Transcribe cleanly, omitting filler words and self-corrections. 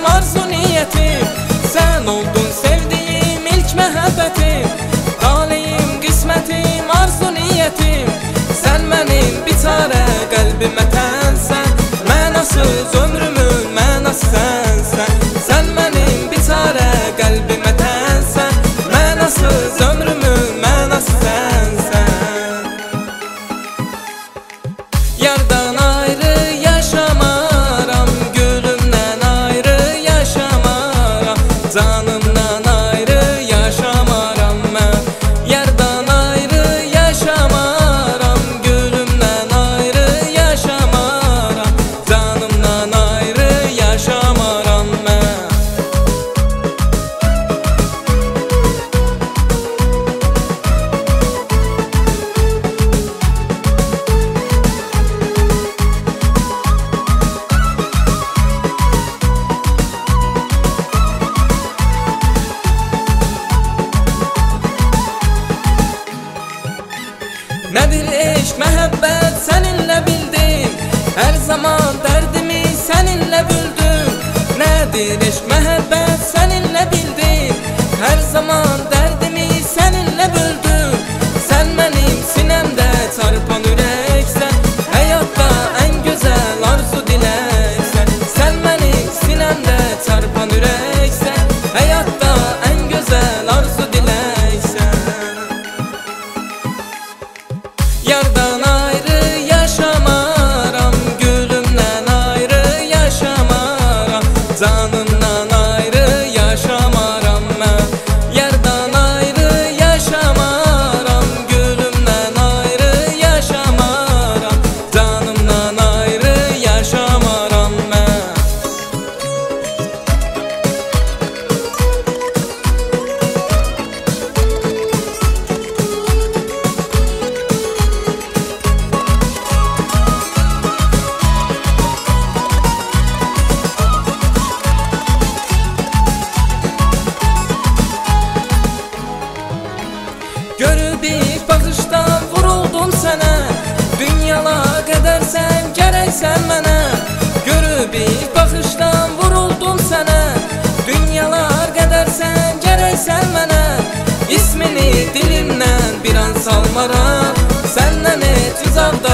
arzu niyetim. Sen oldun sevdiğim ilk məhəbbətim. Taleyim, qismətim, arzu niyetim. Sen benim bir tane kalbime tensen. Mənasız ömrümün mənası sensen. Sen benim bir tane kalbime tensen. Mənasız ömrümün mənası sensen. Yardan ayrı yaşamaram, gülümden ayrı yaşamaram, canımdan ayrı yaşamaram ben. Yardan ayrı yaşamaram, gülümden ayrı yaşamaram, canımdan ayrı yaşamaram ben. Nedir eşk, məhəbbət seninle bildim. Her zaman derdimi seninle büldüm. Nedir eşk, məhəbbət seninle bildim. Her zaman derdimi seninle büldüm. Sen benim sinemde çarpan yüreksen. Hayatta en güzel arzu dileksen. Sen benim sinemde çarpan yüreksen. Hayatta en güzel arzu dileksen. Yardan ayrı yaşamaram, gülümden ayrı yaşamaram, canımdan ayrı yaşamaram ben. Yardan ayrı yaşamaram, gülümden ayrı yaşamaram, canımdan ayrı yaşamaram ben. Görüp ilk bakıştan vuruldum sana. Dünyalar kadar sen gereksen bana. Görüp ilk bakıştan vuruldum sana. Dünyalar kadar sen gereksen bana. İsmini dilimden bir an salmaram. Senden hiç uzakta